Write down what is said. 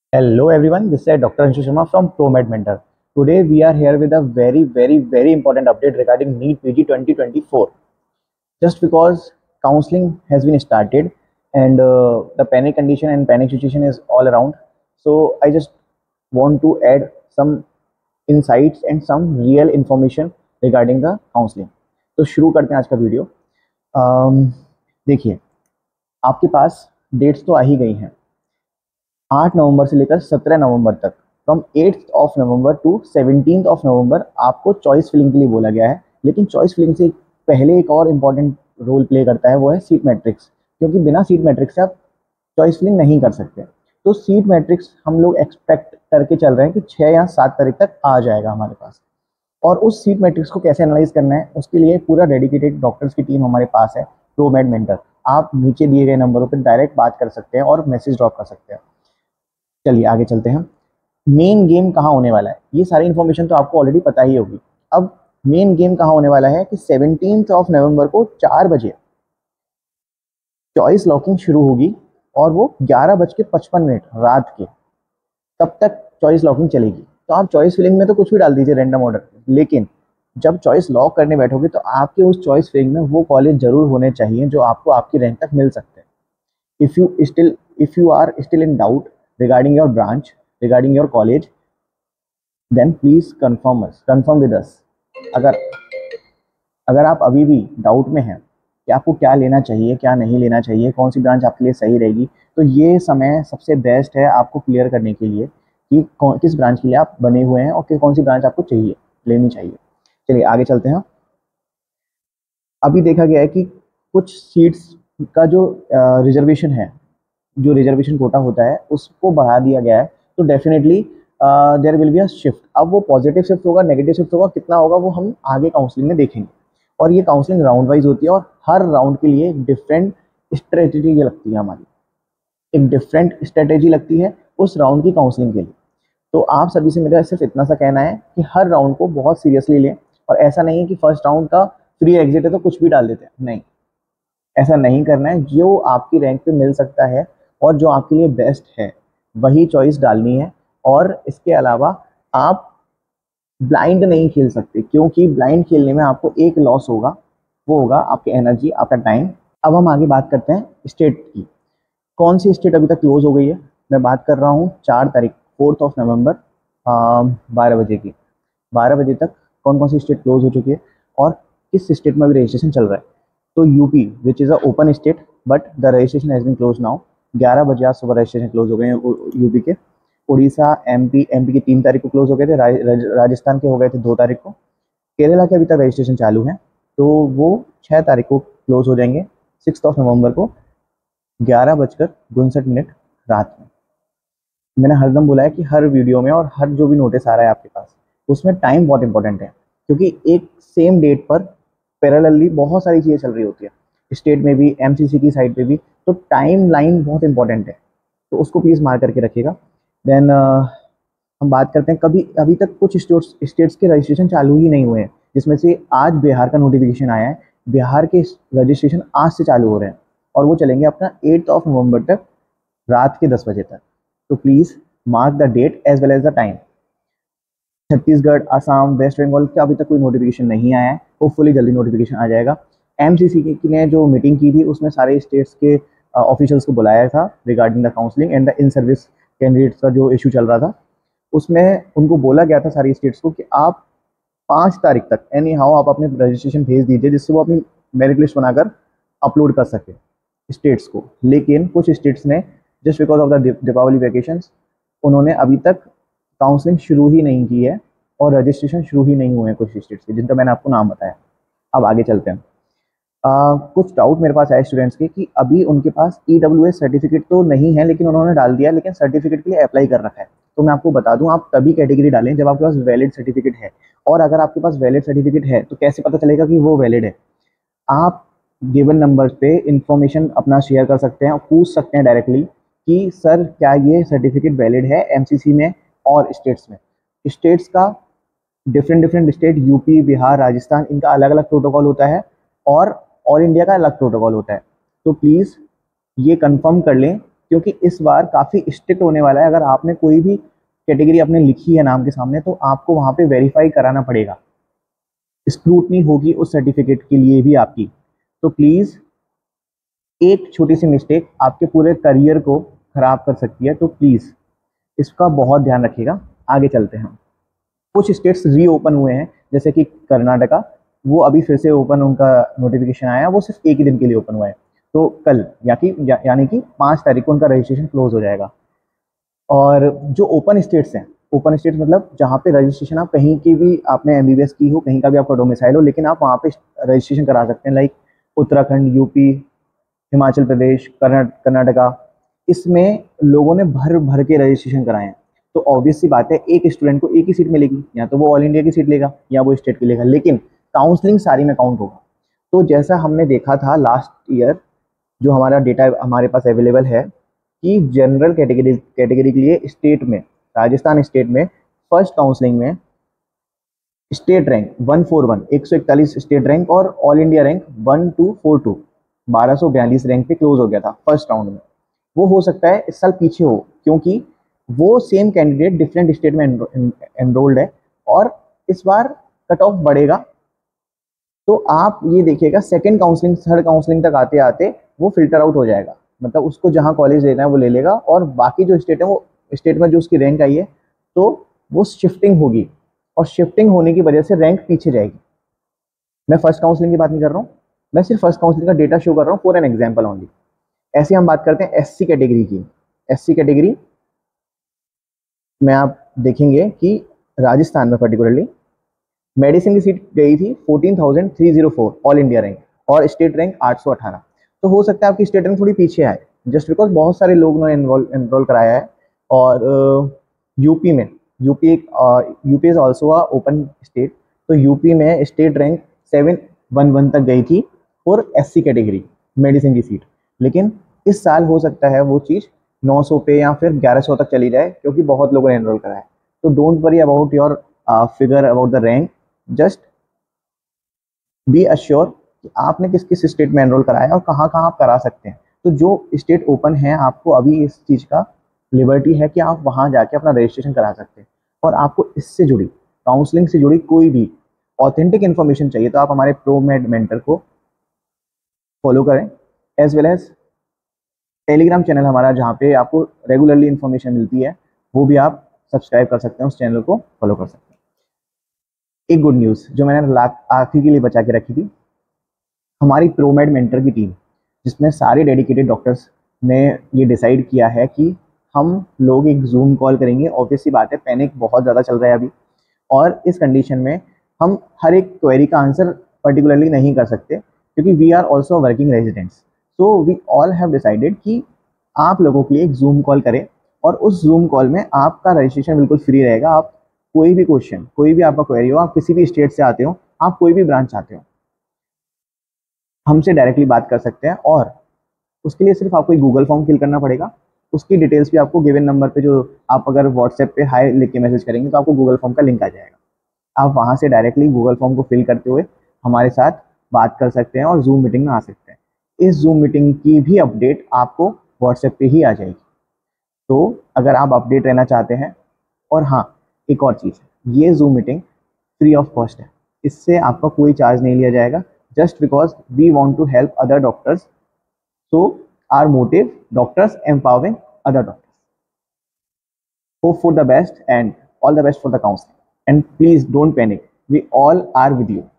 Hello everyone, this is Dr. Anshu Sharma from ProMed Mentor. Today we are here with a very important update regarding NEET PG 2024. Just because counseling has been started and the panic condition and panic situation is all around, so I just want to add some insights and some real information regarding the counseling. तो शुरू करते हैं आज का video. देखिए, आपके पास dates तो आ ही गई हैं। 8 नवंबर से लेकर 17 नवंबर तक, from 8th of November to 17th of November आपको चॉइस फिलिंग के लिए बोला गया है। लेकिन चॉइस फिलिंग से पहले एक और इम्पॉर्टेंट रोल प्ले करता है, वो है सीट मैट्रिक्स, क्योंकि बिना सीट मैट्रिक्स से आप चॉइस फिलिंग नहीं कर सकते। तो सीट मैट्रिक्स हम लोग एक्सपेक्ट करके चल रहे हैं कि 6 या 7 तारीख तक आ जाएगा हमारे पास। और उस सीट मैट्रिक्स को कैसे एनालाइज करना है, उसके लिए पूरा डेडिकेटेड डॉक्टर्स की टीम हमारे पास है, प्रोमेड मेंटर। आप नीचे दिए गए नंबरों पर डायरेक्ट बात कर सकते हैं और मैसेज ड्रॉप कर सकते हैं। चलिए आगे चलते हैं। मेन गेम कहाँ होने वाला है, ये सारी इन्फॉर्मेशन तो आपको ऑलरेडी पता ही होगी। अब मेन गेम कहाँ होने वाला है कि 17th ऑफ नवंबर को 4 बजे चॉइस लॉकिंग शुरू होगी और वो 11:55 रात के, तब तक चॉइस लॉकिंग चलेगी। तो आप चॉइस फिलिंग में तो कुछ भी डाल दीजिए रैंडम ऑर्डर, लेकिन जब चॉइस लॉक करने बैठोगे तो आपके उस चॉइस फिलिंग में वो कॉलेज जरूर होने चाहिए जो आपको आपकी रैंक तक मिल सकते हैं। If you are still in doubt regarding your branch, regarding your college, then please confirm with us। अगर अगर आप अभी भी डाउट में हैं कि आपको क्या लेना चाहिए, क्या नहीं लेना चाहिए, कौन सी ब्रांच आपके लिए सही रहेगी, तो ये समय सबसे बेस्ट है आपको क्लियर करने के लिए कि किस ब्रांच के लिए आप बने हुए हैं और कौन सी ब्रांच आपको चाहिए, लेनी चाहिए। चलिए आगे चलते हैं। अभी देखा गया है कि कुछ सीट्स का जो रिजर्वेशन है, जो रिजर्वेशन कोटा होता है, उसको बढ़ा दिया गया है। तो definitely there will be a shift. अब वो पॉजिटिव शिफ्ट होगा, नेगेटिव शिफ्ट होगा, कितना होगा वो हम आगे काउंसलिंग में देखेंगे। और ये काउंसलिंग राउंड वाइज होती है और हर राउंड के लिए एक डिफरेंट स्ट्रेटेजी लगती है हमारी, एक डिफरेंट स्ट्रेटेजी लगती है उस राउंड की काउंसलिंग के लिए। तो आप सभी से मेरा सिर्फ इतना सा कहना है कि हर राउंड को बहुत सीरियसली लें, और ऐसा नहीं है कि फर्स्ट राउंड का फ्री एग्जिट है तो कुछ भी डाल देते हैं, नहीं, ऐसा नहीं करना है। जो आपकी रैंक पे मिल सकता है और जो आपके लिए बेस्ट है वही चॉइस डालनी है। और इसके अलावा आप ब्लाइंड नहीं खेल सकते, क्योंकि ब्लाइंड खेलने में आपको एक लॉस होगा, वो होगा आपकी एनर्जी, आपका टाइम। अब हम आगे बात करते हैं स्टेट की। कौन सी स्टेट अभी तक क्लोज हो गई है, मैं बात कर रहा हूँ 4 तारीख 4th ऑफ नवंबर 12 बजे की। 12 बजे तक कौन कौन सी स्टेट क्लोज हो चुकी है और किस स्टेट में अभी रजिस्ट्रेशन चल रहा है। तो UP, which is a open state, but the registration has been close now. 11 बजे आज सुबह रजिस्ट्रेशन क्लोज हो गए हैं यूपी के। उड़ीसा, एमपी के 3 तारीख को क्लोज हो गए थे, राजस्थान के हो गए थे 2 तारीख को। केरला के अभी तक रजिस्ट्रेशन चालू है, तो वो 6 तारीख को क्लोज हो जाएंगे, 6th ऑफ नवंबर को 11:62 रात में। मैंने हरदम बोला है कि हर वीडियो में और हर जो भी नोटिस आ रहा है आपके पास, उसमें टाइम बहुत इंपॉर्टेंट है, क्योंकि एक सेम डेट पर पैरेलली बहुत सारी चीज़ें चल रही होती है, स्टेट में भी, एमसीसी की साइड पे भी। तो टाइम लाइन बहुत इंपॉर्टेंट है, तो उसको प्लीज़ मार करके रखिएगा। देन हम बात करते हैं, कभी अभी तक कुछ स्टेट्स के रजिस्ट्रेशन चालू ही नहीं हुए हैं, जिसमें से आज बिहार का नोटिफिकेशन आया है। बिहार के रजिस्ट्रेशन आज से चालू हो रहे हैं और वो चलेंगे अपना 8th ऑफ नवंबर तक, रात के 10 बजे तक। तो please mark the date as well as the time. Chhattisgarh, Assam, West Bengal का अभी तक कोई नोटिफिकेशन नहीं आया है, होपफुली जल्दी नोटिफिकेशन आ जाएगा। एमसीसी की ने जो मीटिंग की थी उसमें सारे स्टेट्स के ऑफिशियल्स को बुलाया था regarding the counselling and the in service candidates का जो इशू चल रहा था। उसमें उनको बोला गया था सारी स्टेट्स को कि आप 5 तारीख तक एनी हाउ आप अपने रजिस्ट्रेशन भेज दीजिए, जिससे वो अपनी मेरिट लिस्ट बनाकर अपलोड कर सके स्टेट्स को। लेकिन कुछ स्टेट्स ने just because of the Deepawali vacations, उन्होंने अभी तक काउंसलिंग शुरू ही नहीं की है और रजिस्ट्रेशन शुरू ही नहीं हुए हैं कुछ स्टेट्स के, जिनका मैंने आपको नाम बताया। अब आगे चलते हैं। कुछ डाउट मेरे पास आए स्टूडेंट्स के कि अभी उनके पास EWS सर्टिफिकेट तो नहीं है, लेकिन उन्होंने डाल दिया, लेकिन सर्टिफिकेट के लिए अप्लाई कर रखा है। तो मैं आपको बता दूं, आप तभी कैटेगरी डालें जब आपके पास वैलिड सर्टिफिकेट है। और अगर आपके पास वैलिड सर्टिफिकेट है तो कैसे पता चलेगा कि वो वैलिड है? आप गिवन नंबर पे इंफॉर्मेशन अपना शेयर कर सकते हैं और पूछ सकते हैं डायरेक्टली कि सर क्या ये सर्टिफिकेट वैलिड है एमसीसी में और स्टेट्स में। स्टेट्स का different state, UP, Bihar, Rajasthan, इनका अलग अलग प्रोटोकॉल होता है और ऑल इंडिया का अलग प्रोटोकॉल होता है। तो प्लीज़ ये कंफर्म कर लें क्योंकि इस बार काफ़ी स्ट्रिक्ट होने वाला है। अगर आपने कोई भी कैटेगरी आपने लिखी है नाम के सामने, तो आपको वहाँ पे वेरीफाई कराना पड़ेगा, स्क्रूटनी होगी उस सर्टिफिकेट के लिए भी आपकी। तो प्लीज़, एक छोटी सी मिस्टेक आपके पूरे करियर को खराब कर सकती है, तो प्लीज़ इसका बहुत ध्यान रखिएगा। आगे चलते हैं। कुछ स्टेट्स रीओपन हुए हैं, जैसे कि कर्नाटका, वो अभी फिर से ओपन, उनका नोटिफिकेशन आया, वो सिर्फ एक ही दिन के लिए ओपन हुआ है। तो कल यानी कि 5 तारीख को उनका रजिस्ट्रेशन क्लोज हो जाएगा। और जो ओपन स्टेट्स हैं, ओपन स्टेट्स मतलब जहाँ पे रजिस्ट्रेशन आप कहीं की भी आपने एमबीबीएस की हो, कहीं का भी आपका डोमिसाइल हो, लेकिन आप वहाँ पे रजिस्ट्रेशन करा सकते हैं, लाइक उत्तराखंड, यूपी, हिमाचल प्रदेश, कर्नाटका। इसमें लोगों ने भर भर के रजिस्ट्रेशन कराए हैं। तो ऑब्वियस सी बात है, एक स्टूडेंट को एक ही सीट मिलेगी, या तो वो ऑल इंडिया की सीट लेगा या वो स्टेट की लेगा, लेकिन काउंसलिंग सारी में काउंट होगा। तो जैसा हमने देखा था लास्ट ईयर, जो हमारा डेटा हमारे पास अवेलेबल है, कि जनरल कैटेगरी के लिए स्टेट में, राजस्थान स्टेट में फर्स्ट काउंसलिंग में स्टेट रैंक 141, 141 स्टेट रैंक और ऑल इंडिया रैंक 1242, 1242 रैंक पे क्लोज हो गया था फर्स्ट राउंड में। वो हो सकता है इस साल पीछे हो, क्योंकि वो सेम कैंडिडेट डिफरेंट स्टेट में एनरोल्ड है, और इस बार कट ऑफ बढ़ेगा। तो आप ये देखिएगा, सेकंड काउंसलिंग, थर्ड काउंसलिंग तक आते आते वो फिल्टर आउट हो जाएगा। मतलब उसको जहाँ कॉलेज लेना है वो ले लेगा, और बाकी जो स्टेट है, वो स्टेट में जो उसकी रैंक आई है, तो वो शिफ्टिंग होगी, और शिफ्टिंग होने की वजह से रैंक पीछे जाएगी। मैं फर्स्ट काउंसलिंग की बात नहीं कर रहा हूँ, मैं सिर्फ फर्स्ट काउंसलिंग का डेटा शो कर रहा हूँ फॉर एन एग्जाम्पल ओनली। ऐसे हम बात करते हैं एससी कैटेगरी की। एससी कैटेगरी में आप देखेंगे कि राजस्थान में पर्टिकुलरली मेडिसिन की सीट गई थी 14,304 ऑल इंडिया रैंक, और स्टेट रैंक 818। तो हो सकता है आपकी स्टेट रैंक थोड़ी पीछे आए, जस्ट बिकॉज बहुत सारे लोगों ने एनरोल कराया है। और यूपी में, UP is also a open state, तो यूपी में स्टेट रैंक 711 तक गई थी फॉर एससी कैटेगरी मेडिसिन की सीट। लेकिन इस साल हो सकता है वो चीज़ 900 पे या फिर 1100 तक चली जाए, क्योंकि बहुत लोगों ने एनरोल कराया है। तो don't worry about your figure about the rank, just be assure कि आपने किस किस स्टेट में एनरोल कराया और कहाँ कहाँ आप करा सकते हैं। तो जो स्टेट ओपन है, आपको अभी इस चीज़ का लिबर्टी है कि आप वहाँ जाके अपना रजिस्ट्रेशन करा सकते हैं। और आपको इससे जुड़ी, काउंसलिंग से जुड़ी कोई भी ऑथेंटिक इन्फॉर्मेशन चाहिए, तो आप हमारे प्रोमेड मेंटर को फॉलो करें, as well as Telegram channel हमारा, जहाँ पे आपको रेगुलरली इन्फॉर्मेशन मिलती है, वो भी आप सब्सक्राइब कर सकते हैं, उस चैनल को फॉलो कर सकते हैं। एक गुड न्यूज़ जो मैंने आखिर के लिए बचा के रखी थी, हमारी प्रोमेड मेंटर की टीम, जिसमें सारे डेडिकेटेड डॉक्टर्स ने ये डिसाइड किया है कि हम लोग एक जूम कॉल करेंगे। ऑब्वियस सी बात है, पैनिक बहुत ज़्यादा चल रहा है अभी, और इस कंडीशन में हम हर एक क्वेरी का आंसर पर्टिकुलरली नहीं कर सकते, क्योंकि we are also working residents. So we all have decided कि आप लोगों के लिए एक जूम कॉल करें, और उस जूम कॉल में आपका रजिस्ट्रेशन बिल्कुल फ्री रहेगा। आप कोई भी क्वेश्चन, कोई भी आपका क्वेरी हो, आप किसी भी स्टेट से आते हो, आप कोई भी ब्रांच आते हो, हमसे डायरेक्टली बात कर सकते हैं। और उसके लिए सिर्फ आपको एक गूगल फॉर्म फिल करना पड़ेगा। उसकी डिटेल्स भी आपको गिवन नंबर पे, जो आप अगर व्हाट्सएप पे हाई लिख के मैसेज करेंगे, तो आपको गूगल फॉर्म का लिंक आ जाएगा। आप वहाँ से डायरेक्टली गूगल फॉर्म को फिल करते हुए हमारे साथ बात कर सकते हैं और जूम मीटिंग में आ सकते हैं। इस जूम मीटिंग की भी अपडेट आपको व्हाट्सएप पे ही आ जाएगी, तो अगर आप अपडेट रहना चाहते हैं। और हाँ, एक और चीज़, ये Zoom meeting free of cost है, इससे आपका कोई चार्ज नहीं लिया जाएगा, just because we want to help other doctors. So our motive, doctors empowering other doctors. Hope for the best and all the best for the counseling. And please don't panic. We all are with you.